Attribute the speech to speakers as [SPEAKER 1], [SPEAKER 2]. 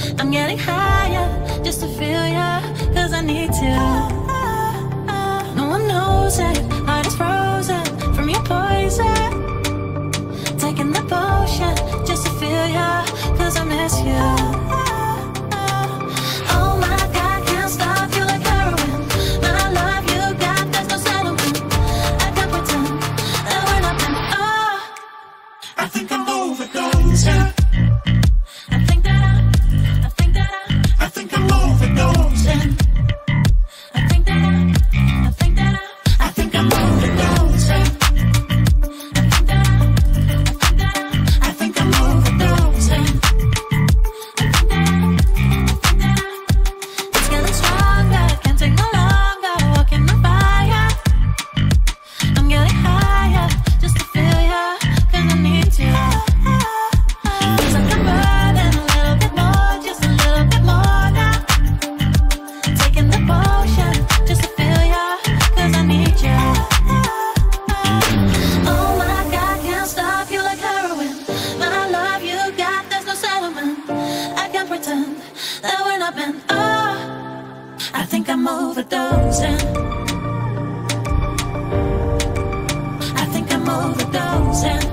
[SPEAKER 1] I'm getting higher just to feel ya, cause I need to. No one knows it, heart is frozen from your poison. Taking the potion just to feel ya, cause I miss you. Oh my God, can't stop you like heroin. My love you got, there's no settlement. I can't pretend that we're not meant. Oh,
[SPEAKER 2] I think I'm overdosing.
[SPEAKER 1] I think that
[SPEAKER 2] I think I'm overdosing.
[SPEAKER 1] I think that
[SPEAKER 2] I think I'm overdosing. I think I'm overdosing.
[SPEAKER 1] it's getting stronger, can't take no longer. Walking the fire, I'm getting higher just to feel ya, cause I need you. Feels like I'm burning a little bit more, just a little bit more now. Taking the potion just to feel ya, cause I need you. Oh my God, can't stop you like heroin. My love you got, there's no settlement. I can't pretend that we're not meant. Oh, I think I'm overdosing. I think I'm overdosing.